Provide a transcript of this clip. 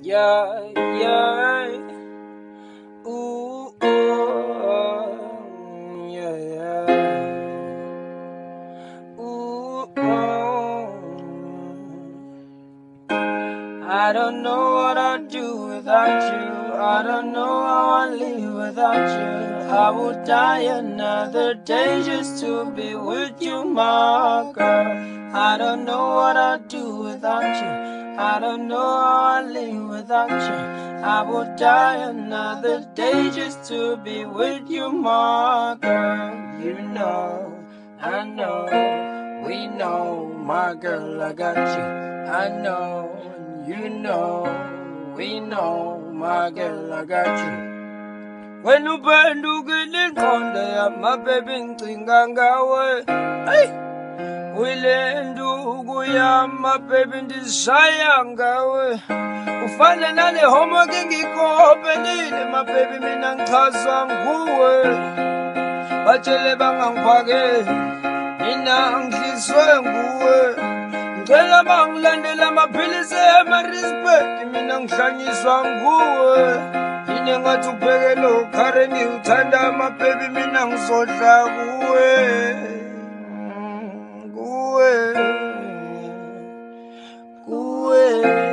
Yeah, yeah. Ooh, oh, yeah, yeah. Ooh, oh. I don't know what I'd do without you. I don't know how I'd live without you. I would die another day just to be with you, my girl. I don't know what I'd do without you. I don't know how I'd live without you. I would die another day just to be with you, my girl. You know, I know, we know, my girl, I got you. I know, you know, we know, my girl, I got you. When you burn, you get in conde, my baby, Nguwe. Hey, will end my baby, desire, Nguwe. Ufana nale homo ngingikopelile my baby mina ngichazwa nguwe batshele bangangiphake mina ngidliswe nguwe ngicela bangilandela amaphilisi ema-respect mina ngihlanyiswa nguwe yini ngathi uphekele ukhareni uthanda my baby mina ngizodla kuwe kuwe kuwe